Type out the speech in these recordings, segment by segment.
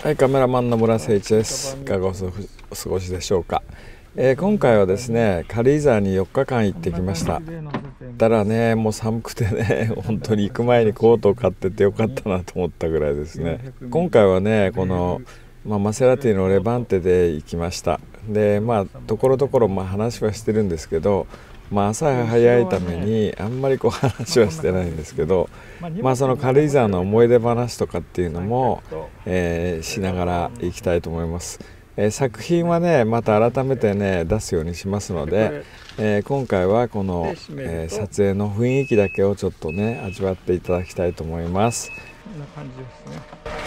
はい、カメラマンの村誠一です。いかがお過ごしでしょうか。今回はですね、軽井沢に4日間行ってきました。ただね、もう寒くてね、本当に行く前にコートを買っててよかったなと思ったぐらいですね。今回はね、この、マセラティのレバンテで行きました。で、ところどころ話はしてるんですけど、朝が早いためにあんまり話はしてないんですけど、その軽井沢の思い出話とかっていうのも、しながら行きたいと思います。作品はねまた改めてね出すようにしますので、今回はこの、撮影の雰囲気だけをちょっとね味わっていただきたいと思います。 こんな感じですね。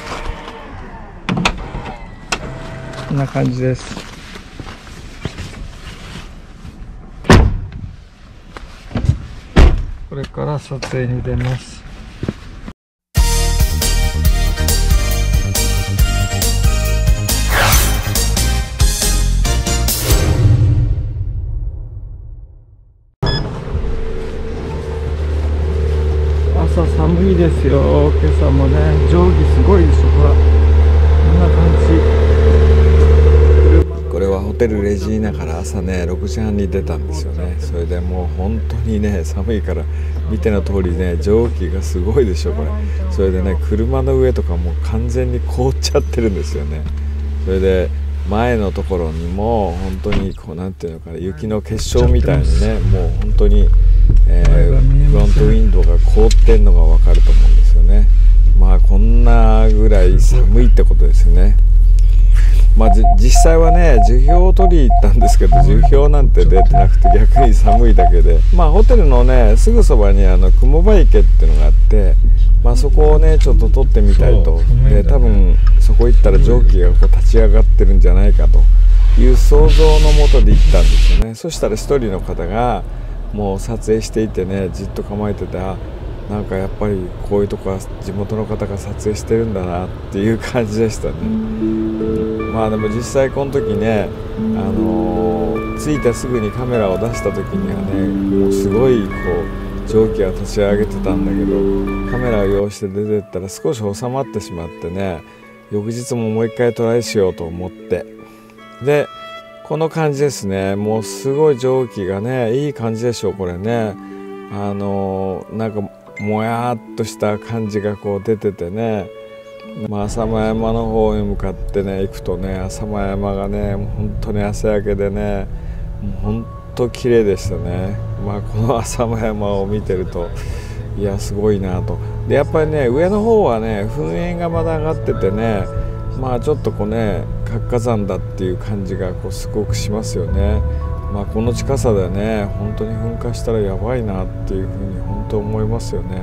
こんな感じです。これから撮影に出ます。朝寒いですよ。今朝もね、定規すごいでしょ。ほら、こんな感じ。 これはホテルレジーナから朝ね6時半に出たんですよね。それでもう本当にね寒いから、見ての通りね蒸気がすごいでしょこれ。それでね車の上とかもう完全に凍っちゃってるんですよね。それで前のところにも本当になんていうのかな、雪の結晶みたいにね、もう本当に、フロントウィンドウが凍ってんのが分かると思うんですよね。こんなぐらい寒いってことですよね。実際はね樹氷を取りに行ったんですけど、樹氷なんて出てなくて逆に寒いだけで、ホテルのねすぐそばに雲場池っていうのがあって、そこをねちょっと撮ってみたいと。で多分そこ行ったら蒸気が立ち上がってるんじゃないかという想像のもとで行ったんですよね。そしたら一人の方がもう撮影していてね、じっと構えてて、なんかやっぱりこういうとこは地元の方が撮影してるんだなっていう感じでしたね。でも実際この時ね、着いてすぐにカメラを出した時にはね、もうすごい蒸気が立ち上げてたんだけど、カメラを用意して出てったら少し収まってしまってね、翌日ももう一回トライしようと思って、でこの感じですね。もうすごい蒸気がねいい感じでしょこれね。なんかもやっとした感じが出ててね、浅間山の方へ向かってね行くとね、浅間山がねもう本当に朝焼けでね、もう本当綺麗でしたね。この浅間山を見てると、いやすごいなと。でやっぱりね上の方はね噴煙がまだ上がっててね、ちょっと活火山だっていう感じがすごくしますよね。この近さでね本当に噴火したらやばいなっていうふうに本当思いますよね。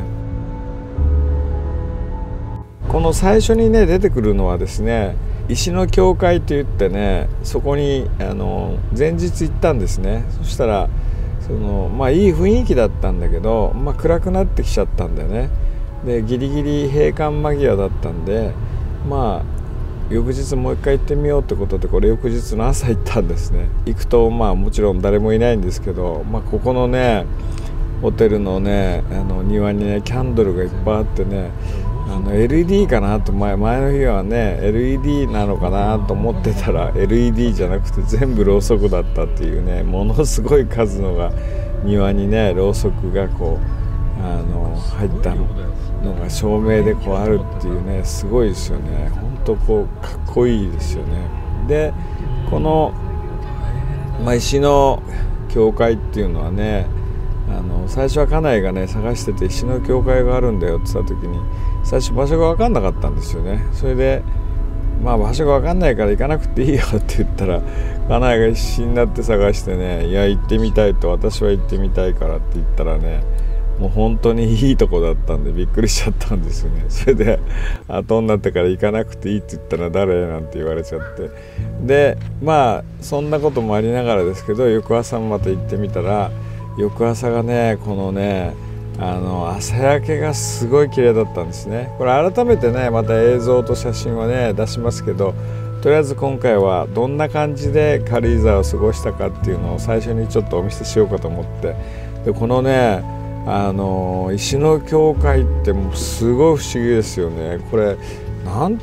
この最初にね出てくるのはですね、石の教会といってね、そこに前日行ったんですね。そしたらいい雰囲気だったんだけど、暗くなってきちゃったんだよね。でギリギリ閉館間際だったんで、翌日もう一回行ってみようってことで、これ翌日の朝行ったんですね。行くともちろん誰もいないんですけど、ここのねホテルのね庭にねキャンドルがいっぱいあってね、LED かなと前の日はね LED なのかなと思ってたら LED じゃなくて全部ろうそくだったっていうね、ものすごい数のが庭にねろうそくが入ったのが照明であるっていうね、すごいですよね。本当かっこいいですよね。でこの、石の教会っていうのはね、最初は家内がね探してて石の教会があるんだよって言った時に、最初場所が分かんなかったんですよね。それで場所が分かんないから行かなくていいよって言ったら、家内が必死になって探してね、いや行ってみたいと、私は行ってみたいからって言ったらね、もう本当にいいとこだったんでびっくりしちゃったんですよね。それで後になってから行かなくていいって言ったら誰なんて言われちゃって、でそんなこともありながらですけど、翌朝もまた行ってみたら、翌朝がねこのね朝焼けがすごい綺麗だったんですね。これ改めてねまた映像と写真をね出しますけど、とりあえず今回はどんな感じで軽井沢を過ごしたかっていうのを最初にちょっとお見せしようかと思って、でこのね石の教会ってもうすごい不思議ですよね。これなんて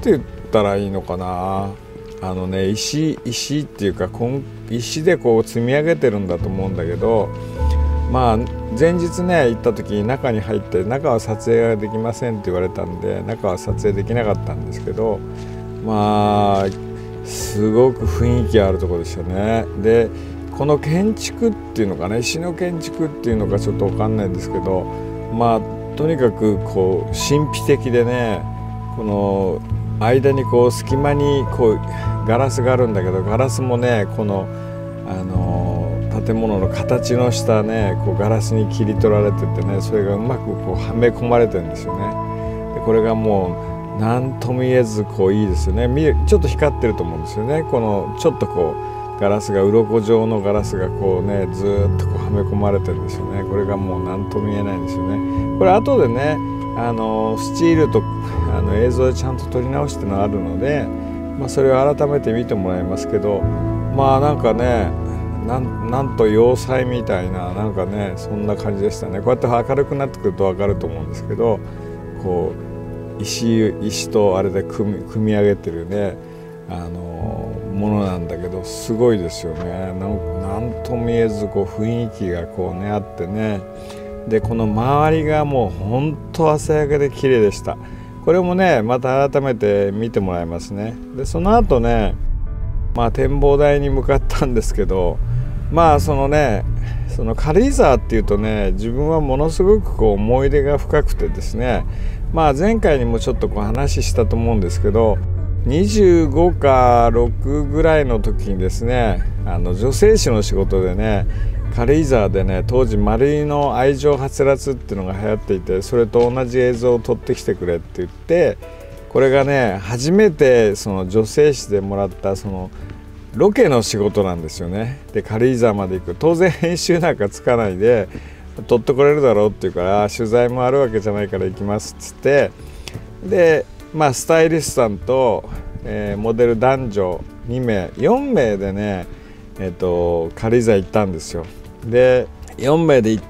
ったらいいのかな。石っていうか石でこう積み上げてるんだと思うんだけど、まあ前日ね行った時に中に入って中は撮影ができませんって言われたんで中は撮影できなかったんですけど、まあすごく雰囲気あるところですよね。でこの建築っていうのかね、石の建築っていうのかちょっと分かんないんですけど、まあとにかくこう神秘的でね、この間にこう隙間にこうガラスがあるんだけど、ガラスもねこの建物の形の下ねこうガラスに切り取られててね、それがうまくこうはめ込まれてるんですよね。でこれがもう何とも言えずこういいですよね。ちょっと光ってると思うんですよね。このちょっとこうガラスが鱗状のガラスがこうねずーっとこうはめ込まれてるんですよね。これがもう何とも言えないんですよね。これ後でねスチールと映像でちゃんと撮り直してのあるので、まあ、それを改めて見てもらいますけど、まあなんかねなんと要塞みたいななんかねそんな感じでしたね。こうやって明るくなってくると分かると思うんですけど、こう石とあれで組み上げてるねものなんだけど、すごいですよね。なんとも言えずこう雰囲気がこうねあってね、でこの周りがもう本当朝焼けで綺麗でした。これもねまた改めて見てもらいますね。でその後ねまあ展望台に向かったんですけど、まあその軽井沢っていうとね自分はものすごくこう思い出が深くてですね、まあ前回にもちょっとこう話したと思うんですけど、25か6ぐらいの時にですね女性誌の仕事でね軽井沢でね当時丸井の愛情はつらつっていうのが流行っていて、それと同じ映像を撮ってきてくれって言って、これがね初めてその女性誌でもらったそのロケの仕事なんですよね。で軽井沢まで行く、当然編集なんかつかないで撮ってこれるだろうっていうから取材もあるわけじゃないから行きますっつって、でまあスタイリストさんと、モデル男女2名4名でね軽井沢行ったんですよ。で4名で行って、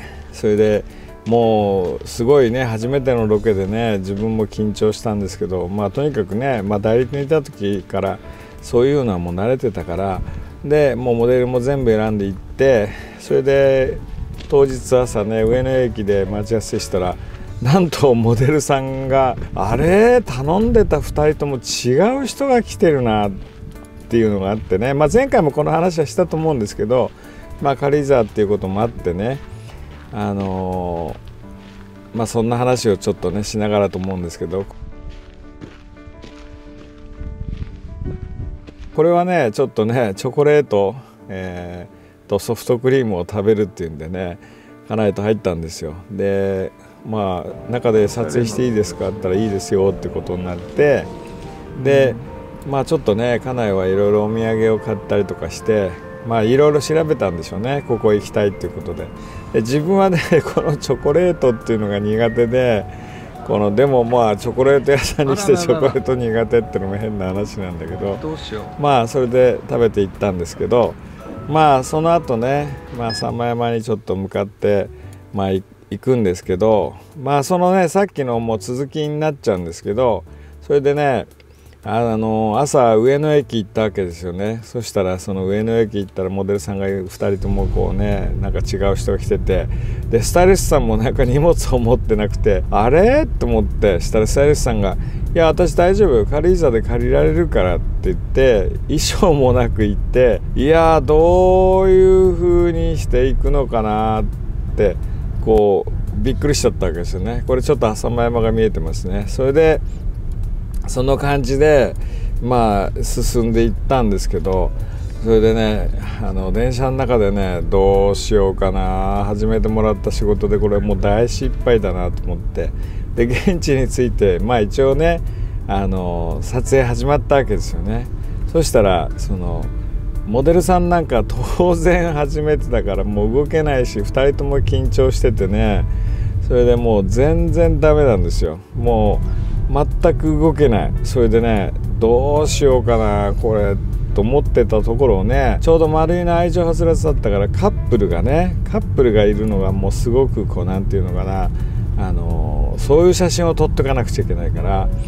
それでもうすごいね初めてのロケでね自分も緊張したんですけど、まあとにかくね、まあ、代理店にいた時からそういうのはもう慣れてたから、でもうモデルも全部選んで行って、それで当日朝ね上野駅で待ち合わせしたら、なんとモデルさんがあれ頼んでた2人とも違う人が来てるなっていうのがあってね、まあ、前回もこの話はしたと思うんですけど、まあ、軽井沢っていうこともあってねまあそんな話をちょっとねしながらと思うんですけど、これはねちょっとねチョコレート、とソフトクリームを食べるっていうんでね家内と入ったんですよ。でまあ中で撮影していいですかって言ったらいいですよってことになって、でまあちょっとね家内はいろいろお土産を買ったりとかして、まあいろいろ調べたんでしょうね、ここ行きたいっていうことで。で自分はねこのチョコレートっていうのが苦手で、でもまあチョコレート屋さんにしてチョコレート苦手っていうのも変な話なんだけど、まあそれで食べて行ったんですけど、まあその後ね、まあ三枚山にちょっと向かってまあ行くんですけど、まあそのねさっきのもう続きになっちゃうんですけど、それでね朝上野駅行ったわけですよね。そしたらその上野駅行ったらモデルさんが2人ともこうねなんか違う人が来てて、でスタイリストさんもなんか荷物を持ってなくて、あれと思って、したらスタイリストさんが「いや私大丈夫、軽井沢で借りられるから」って言って衣装もなく行って、いやどういう風にしていくのかなってこうびっくりしちゃったわけですよね。これちょっと浅間山が見えてますね。それでその感じでまあ進んでいったんですけど、それでね電車の中でねどうしようかな、初めてもらった仕事でこれもう大失敗だなと思って、で現地に着いてまあ一応ね撮影始まったわけですよね。そしたらそのモデルさんなんか当然初めてだからもう動けないし、2人とも緊張しててね、それでもう全然ダメなんですよ。もう全く動けない。それでねどうしようかなこれと思ってたところをね、ちょうど丸いの愛情はつらつだったからカップルがいるのがもうすごくこうなんていうのかなそういう写真を撮っておかなくちゃいけないから、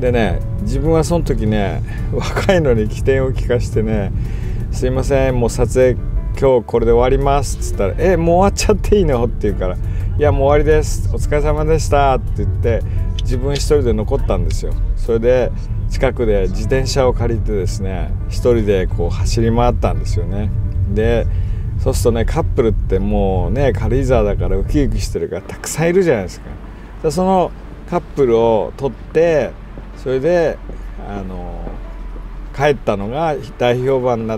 でね、自分はその時ね若いのに機転を利かしてね、すいませんもう撮影今日これで終わりますっつったら、もう終わっちゃっていいのって言うから、いやもう終わりです、お疲れ様でしたって言って自分一人で残ったんですよ。それで近くで自転車を借りてですね、一人でこう走り回ったんですよね。でそうするとね、カップルってもうね軽井沢だからウキウキしてるからたくさんいるじゃないですか。でそのカップルを撮って、それで帰ったのが大評判になって、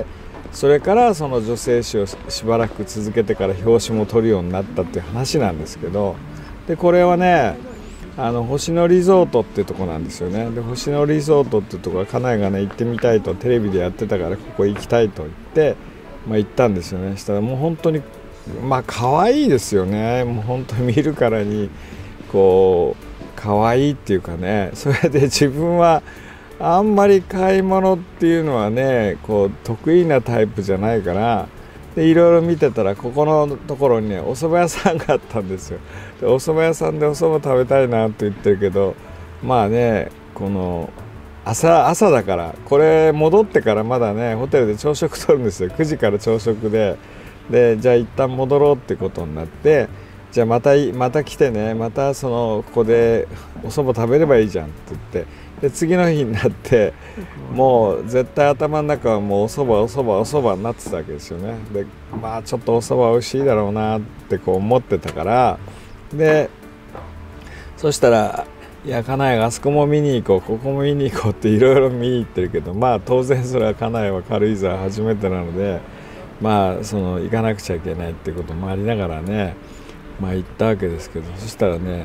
それからその女性誌をしばらく続けてから表紙も取るようになったっていう話なんですけど、でこれはね星野リゾートっていうとこなんですよね。で星野リゾートっていうとこは家内がね行ってみたいとテレビでやってたからここ行きたいと言って、行ったんですよね。したらもう本当に可愛いですよね。もう本当に見るからにこう可愛いっていうかね。それで自分はあんまり買い物っていうのはねこう得意なタイプじゃないから、でいろいろ見てたらここのところにねお蕎麦屋さんがあったんですよ。でお蕎麦屋さんでお蕎麦食べたいなって言ってるけど、まあねこの朝だから、これ戻ってからまだねホテルで朝食取るんですよ。9時から朝食でじゃあ一旦戻ろうってことになって、じゃあまた来てね、またここでお蕎麦食べればいいじゃんって言って、で次の日になってもう絶対頭の中はもうお蕎麦になってたわけですよね。でちょっとお蕎麦美味しいだろうなってこう思ってたから、でそしたらいや家内があそこも見に行こうここも見に行こうっていろいろ見に行ってるけど、当然それは家内は軽井沢初めてなので行かなくちゃいけないってこともありながらね行ったわけですけど、そしたらね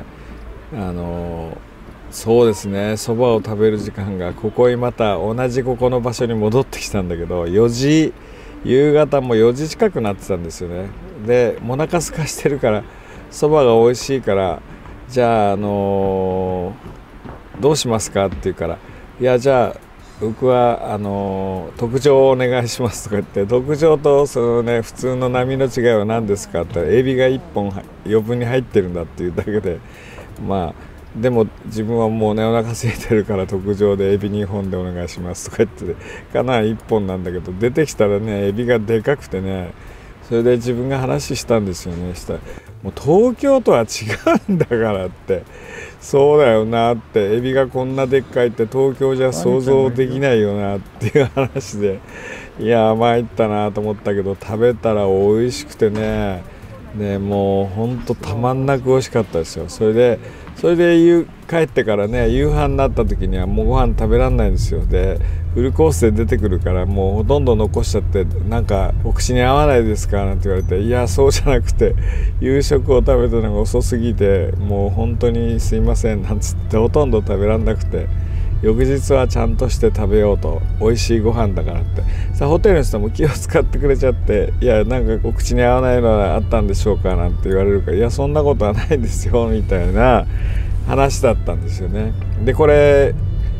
そうですね、そばを食べる時間がここにまた同じここの場所に戻ってきたんだけど、夕方も4時近くなってたんですよね。でお腹空かしてるからそばが美味しいから、じゃあどうしますかって言うから、いやじゃあ僕は特上をお願いしますとか言って、特上と普通の波の違いは何ですかって言ったら、エビが1本余分に入ってるんだっていうだけで、でも自分はもうねお腹空いてるから特上でエビ2本でお願いしますとか言ってかなり1本なんだけど、出てきたらねエビがでかくてね、それで自分が話したんですよね。したらもう東京とは違うんだからって、そうだよなって、エビがこんなでっかいって東京じゃ想像できないよなっていう話で、いや参ったなと思ったけど、食べたら美味しくてね、もうほんとたまんなく美味しかったですよ。それで帰ってからね夕飯になった時にはもうご飯食べらんないんですよ。でフルコースで出てくるからもうほとんど残しちゃって、なんかお口に合わないですかなんて言われて、いやそうじゃなくて夕食を食べたのが遅すぎてもう本当にすいませんなんつってほとんど食べらんなくて、翌日はちゃんとして食べようと、美味しいご飯だからって。さあホテルの人も気を使ってくれちゃって、いやなんかお口に合わないのはあったんでしょうかなんて言われるから、いやそんなことはないんですよみたいな話だったんですよね。でこれ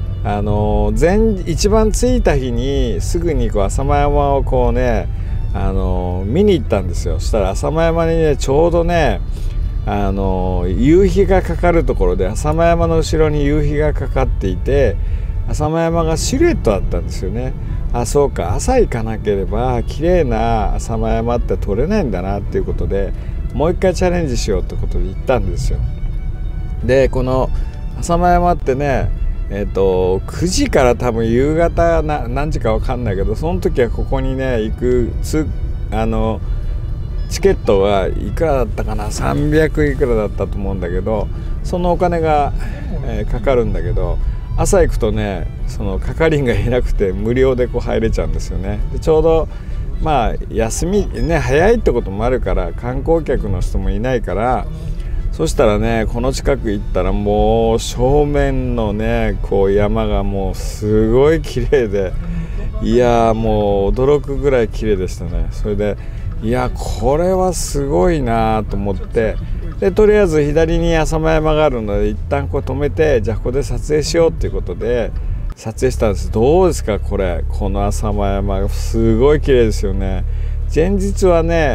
一番着いた日にすぐに浅間山をこうね見に行ったんですよ。そしたら浅間山にねちょうどね夕日がかかるところで、浅間山の後ろに夕日がかかっていて、浅間山がシルエットだったんですよね。そうか、朝行かなければ綺麗な浅間山って撮れないんだなっていうことで、もう一回チャレンジしようってことで行ったんですよ。でこの浅間山ってね9時から多分夕方何時か分かんないけど、その時はここにね行くチケットはいくらだったかな、300いくらだったと思うんだけど、そのお金が、かかるんだけど、朝行くとねその係員がいなくて無料でこう入れちゃうんですよね。でちょうど休みね早いってこともあるから観光客の人もいないから、そしたらねこの近く行ったらもう正面のねこう山がもうすごい綺麗で、いやもう驚くぐらい綺麗でしたね。それでいやこれはすごいなと思って、でとりあえず左に浅間山があるので一旦こう止めて、じゃあここで撮影しようっていうことで撮影したんです。どうですかこの浅間山すごい綺麗ですよね。前日はね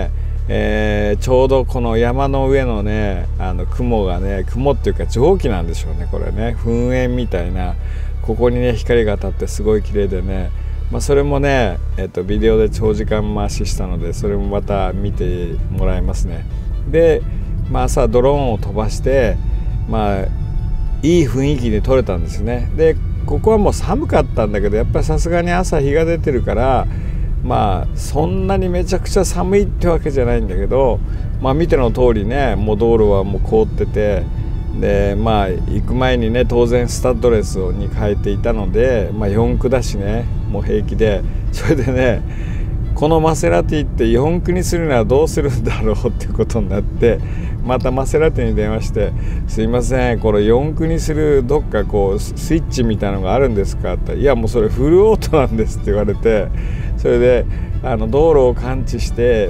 ちょうどこの山の上のね雲がね、雲っていうか蒸気なんでしょうね、これね、噴煙みたいな、ここにね光が当たってすごい綺麗でね、それもね、ビデオで長時間回ししたので、それもまた見てもらいますね。で、朝ドローンを飛ばして、いい雰囲気に撮れたんですね。でここはもう寒かったんだけど、やっぱりさすがに朝日が出てるから、そんなにめちゃくちゃ寒いってわけじゃないんだけど、見ての通りね、もう道路はもう凍ってて、で行く前にね当然スタッドレスに変えていたので、4駆だしね、もう平気で、それでね、このマセラティって4駆にするならどうするんだろうっていうことになって、またマセラティに電話して「すいません、これ4駆にするどっかこうスイッチみたいなのがあるんですか?」って言ったら「いやもうそれフルオートなんです」って言われて、それで道路を感知して、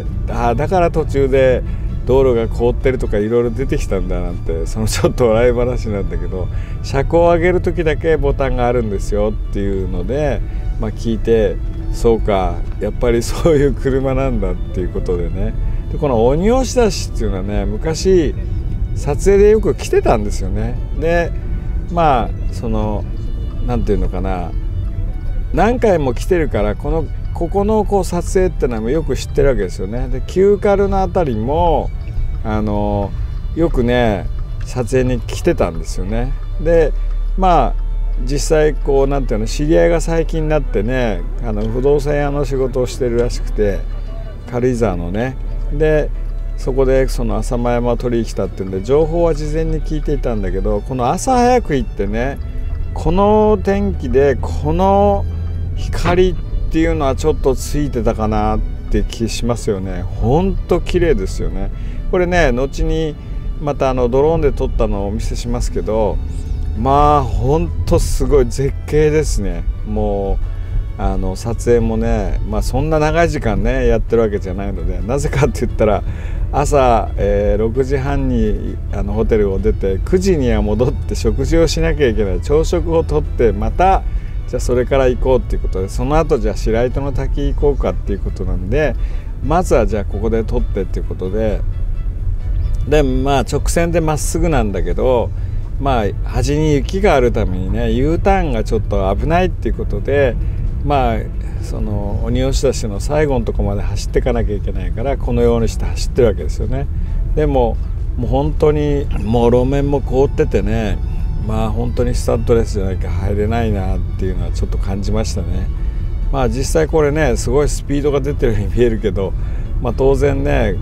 だから途中で道路が凍ってるとかいろいろ出てきたんだなんて、そのちょっと笑い話なんだけど、車高を上げる時だけボタンがあるんですよっていうので、聞いて、そうかやっぱりそういう車なんだっていうことでね。でこの鬼押出しっていうのはね、昔撮影でよく来てたんですよね。でそのなんていうのかな、何回も来てるから、ここのこう撮影ってのはよく知ってるわけですよね。でキューカルのあたりもよくね撮影に来てたんですよね。で実際こうなんていうの、知り合いが最近になってね、不動産屋の仕事をしてるらしくて、軽井沢のね、でそこでその浅間山を取りに来たっていうんで、情報は事前に聞いていたんだけど、この朝早く行ってね、この天気でこの光っていうのはちょっとついてたかなって気しますよね。ほんと綺麗ですよね。これね、後にまたドローンで撮ったのをお見せしますけど、ほんとすごい絶景ですね。もう撮影もね、そんな長い時間ねやってるわけじゃないので、なぜかって言ったら朝、6時半にホテルを出て9時には戻って食事をしなきゃいけない、朝食をとって、またじゃあそれから行こうっていうことで、その後じゃあ白糸の滝行こうかっていうことなんで、まずはじゃあここで撮ってっていうことで、直線でまっすぐなんだけど、端に雪があるためにね U ターンがちょっと危ないっていうことで、その鬼押出しの最後のとこまで走っていかなきゃいけないから、このようにして走ってるわけですよね。でもう本当にもう路面も凍っててね、本当にスタッドレスじゃなきゃ入れないなっていうのはちょっと感じましたね。実際これねすごいスピードが出てるように見えるけど、当然ね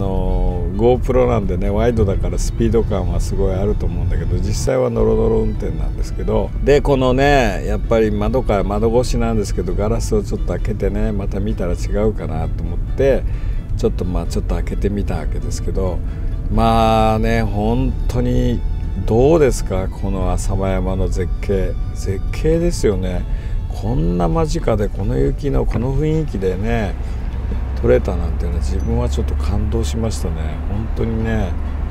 GoPro なんでねワイドだからスピード感はすごいあると思うんだけど、実際はノロノロ運転なんですけど、でこのねやっぱり窓越しなんですけど、ガラスをちょっと開けてね、また見たら違うかなと思ってちょっと開けてみたわけですけど、本当にどうですか、この浅間山の絶景ですよね。こんな間近でこの雪のこの雰囲気でね撮れたなんていうのは、自分はちょっと感動しましたね。本当にね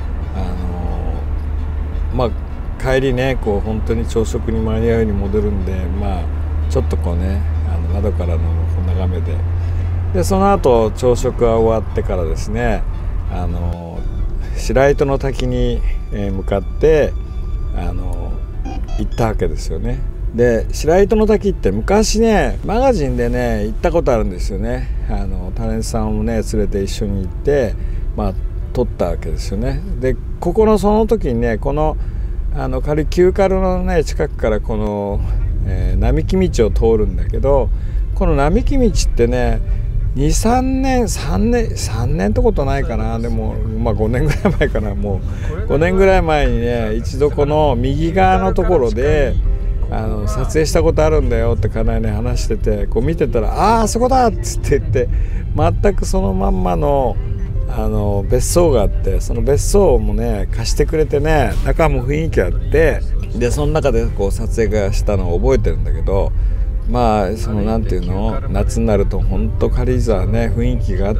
帰りねこう本当に朝食に間に合うように戻るんで、ちょっとこうね窓からの眺めで、その後朝食が終わってからですね白糸の滝に向かって行ったわけですよね。で白糸の滝って昔ねマガジンでね行ったことあるんですよね。タレントさんをね連れて一緒に行って撮ったわけですよね。でここのその時にねこの旧カルのね近くからこの、並木道を通るんだけど、この並木道ってね3年ってことないかな、でも5年ぐらい前かな、もう5年ぐらい前にね一度この右側のところで撮影したことあるんだよって家内ね話してて、こう見てたら「あそこだ!」っつって言って、全くそのまんまの別荘があって、その別荘もね貸してくれてね、中も雰囲気あって、でその中でこう撮影がしたのを覚えてるんだけど、そのなんていうの、夏になると本当軽井沢ね雰囲気があって、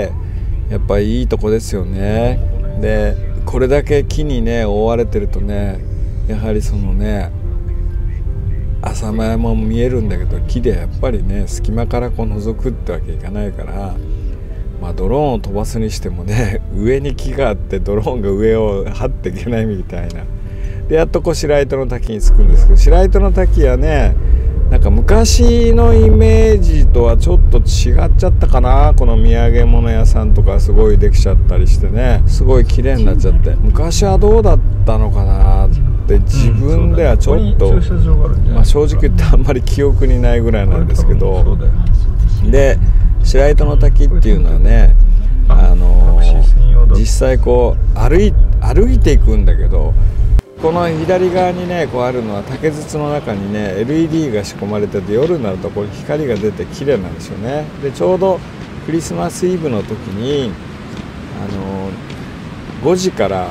やっぱりいいとこですよね。でこれだけ木にね覆われてるとね、やはりそのね浅間山も見えるんだけど、木でやっぱりね隙間からこう覗くってわけいかないから、 まあ、ドローンを飛ばすにしてもね上に木があってドローンが上を張っていけないみたいな。でやっとこう白糸の滝に着くんですけど、白糸の滝はねなんか昔のイメージとはちょっと違っちゃったかな。この土産物屋さんとかすごいできちゃったりしてね、すごい綺麗になっちゃって、昔はどうだったのかなって自分ではちょっと、まあ、正直言ってあんまり記憶にないぐらいなんですけど、で白糸の滝っていうのはね実際こう歩いていくんだけど、この左側にねこうあるのは竹筒の中にね LED が仕込まれてて、夜になるとこれ光が出て綺麗なんですよね。でちょうどクリスマスイブの時に5時から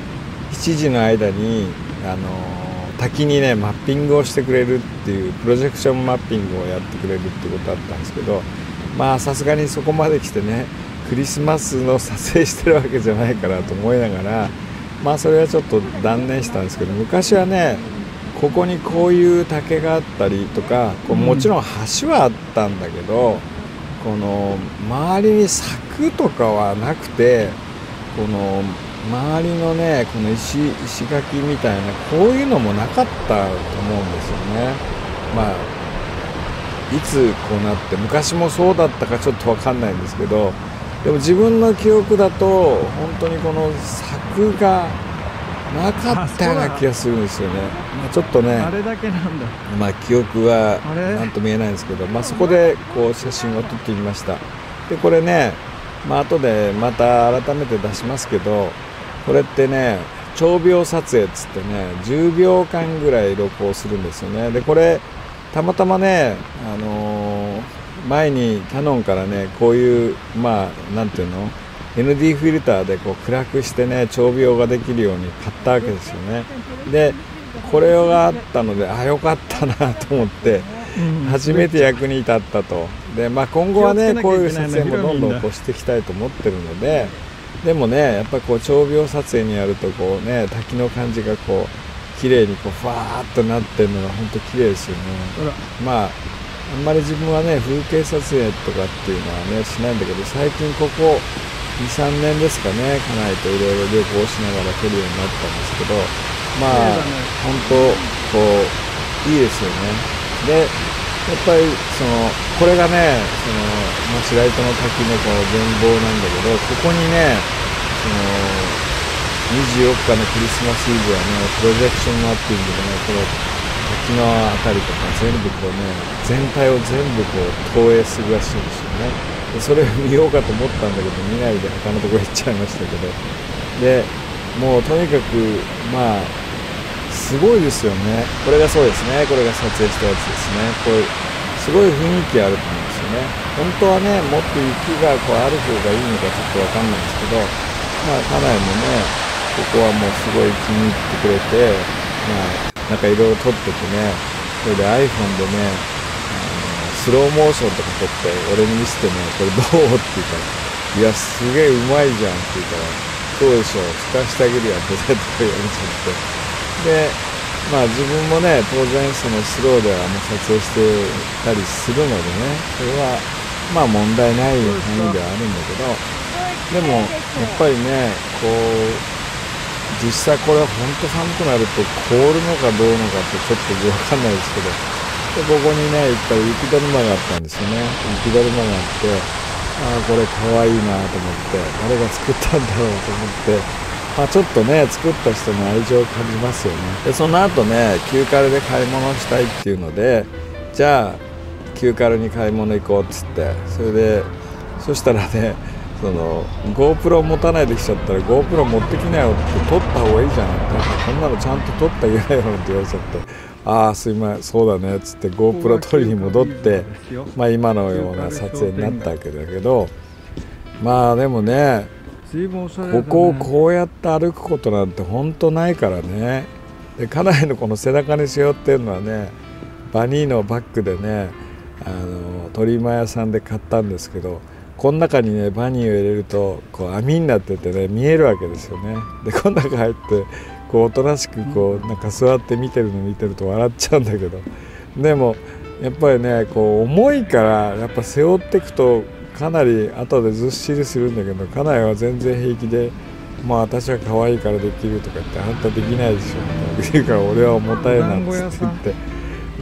7時の間に滝にねマッピングをしてくれるっていうプロジェクションマッピングをやってくれるってことだったんですけど、まあさすがにそこまで来てねクリスマスの撮影してるわけじゃないからと思いながら、まあそれはちょっと断念したんですけど、昔はねここにこういう竹があったりとか、もちろん橋はあったんだけど、この周りに柵とかはなくて、この周りのねこの石垣みたいなこういうのもなかったと思うんですよね。まあいつこうなって、昔もそうだったかちょっと分かんないんですけど、でも自分の記憶だと本当にこの柵がなかったような気がするんですよね。まあ、ちょっとねあれだけなんだ。 まあ記憶は何とも言えないんですけど、まあ、そこでこう写真を撮ってみました。でこれね、まあ後でまた改めて出しますけど、これってね長秒撮影っつってね10秒間ぐらい録音するんですよね。でこれたまたまね前にキヤノンからねこういうまあなんていうの ND フィルターでこう暗くしてね長秒ができるように買ったわけですよね。でこれがあったのでよかったなと思って初めて役に立ったと。でまあ今後はねこういう撮影もどんどんこうしていきたいと思ってるので、でもねやっぱりこう長秒撮影にやるとこうね滝の感じがこう綺麗にこうファーッとなってるのが本当綺麗ですよね。まああんまり自分はね風景撮影とかっていうのはねしないんだけど、最近ここ 2,3 年ですかね家内といろいろ旅行しながら撮るようになったんですけど、まあ本当こういいですよね。でやっぱりこれがね白糸の滝のこの全貌なんだけど、ここにね24日のクリスマスイブはねプロジェクションマッピングでねこの滝のあたりとか全部こうね全体を全部こう投影するらしいんですよね。でそれを見ようかと思ったんだけど見ないで他のところ行っちゃいましたけど、でもうとにかくまあすごいですよね。これがそうですね、これが撮影したやつですね。こうすごい雰囲気あると思うんですよね。本当はねもっと雪がこうある方がいいのかちょっと分かんないんですけど、まあ家内もねここはもうすごい気に入ってくれて、まあなんかいろいろ撮っててね、それで iPhone でねスローモーションとか撮って俺に見せてねこれどうって言ったら、いやすげえうまいじゃんって言ったら、そうでしょ使わせてあげるやんってとか言われちゃって。でまあ自分もね当然そのスローでは撮影してたりするのでね、それはまあ問題ない範囲ではあるんだけど、でもやっぱりねこう実際これは本当寒くなると凍るのかどうのかってちょっと分かんないですけど、でここにねいっぱい雪だるまがあったんですよね。雪だるまがあって、これかわいいなと思って、誰が作ったんだろうと思って。ちょっとね作った人の愛情を感じますよね。でその後ね旧カルで買い物したいっていうので、じゃあ旧カルに買い物行こうっつって、そしたらねGoPro 持たないできちゃったら GoPro 持ってきなよって撮った方がいいじゃんって、こんなのちゃんと撮ってあげないよって言われちゃって、すいませんそうだねっつって GoPro 取りに戻って、まあ今のような撮影になったわけだけど、まあでもねここをこうやって歩くことなんて本当ないからね。で家内のこの背中に背負ってるのはねバニーのバッグでね鳥間屋さんで買ったんですけど、この中にねバニーを入れるとこう網になっててね見えるわけですよね。でこの中入ってこうおとなしくこうなんか座って見てると笑っちゃうんだけど、でもやっぱりねこう重いからやっぱ背負っていくとかなり後でずっしりするんだけど、家内は全然平気で、まあ私は可愛いからできるとか言って、あんたできないでしょって言うから、俺は重たいなっつって言って、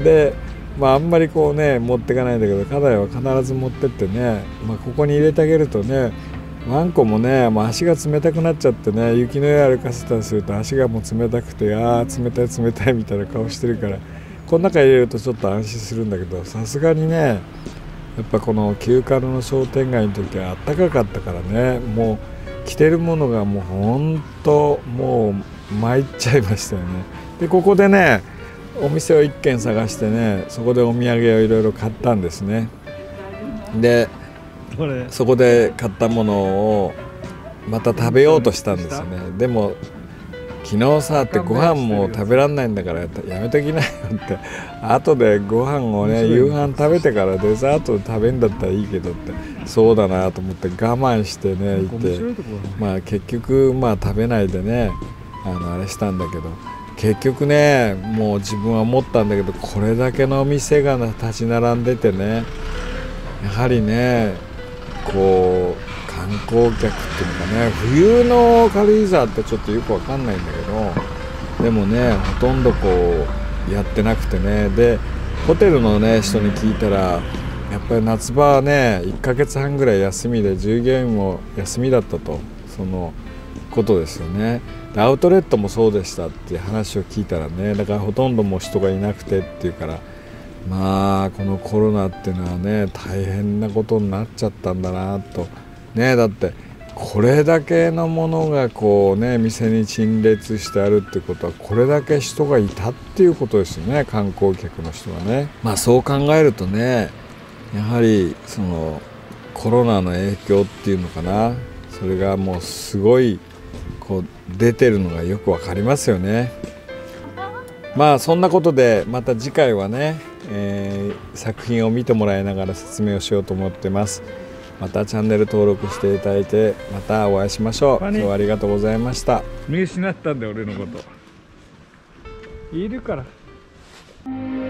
でまああんまりこうね持ってかないんだけど、家内は必ず持ってってね、まあ、ここに入れてあげるとね、ワンコもね、まあ、足が冷たくなっちゃってね、雪の上歩かせたりすると足がもう冷たくて、あー冷たい冷たいみたいな顔してるから、この中入れるとちょっと安心するんだけど、さすがにねやっぱこの旧軽の商店街の時はあったかかったからね、もう着てるものがもうほんともう参っちゃいましたよね。でここでねお店を1軒探してね、そこでお土産をいろいろ買ったんですね。でそこで買ったものをまた食べようとしたんですよね。でも昨日さってご飯も食べらんないんだからやめときなよって、後でご飯をね夕飯食べてからデザート食べんだったらいいけどって、そうだなと思って我慢してねいて、まあ結局まあ食べないでねあれしたんだけど、結局ねもう自分は思ったんだけど、これだけのお店が立ち並んでてね、やはりねこう観光客っていうのかね、冬の軽井沢ってちょっとよくわかんないんだけど、でもねほとんどこうやってなくてね、でホテルのね人に聞いたら、やっぱり夏場はね1ヶ月半ぐらい休みで、従業員も休みだったと、そのことですよね。でアウトレットもそうでしたっていう話を聞いたらね、だからほとんどもう人がいなくてっていうから、まあこのコロナっていうのはね大変なことになっちゃったんだなとね。だってこれだけのものがこうね店に陳列してあるってことは、これだけ人がいたっていうことですよね、観光客の人がね。まあそう考えるとね、やはりそのコロナの影響っていうのかな、それがもうすごいこう出てるのがよくわかりますよね。まあそんなことでまた次回はね、作品を見てもらいながら説明をしようと思ってます。またチャンネル登録していただいて、またお会いしましょう。今日はありがとうございました。 見失ったんだよ俺のこと。いるから。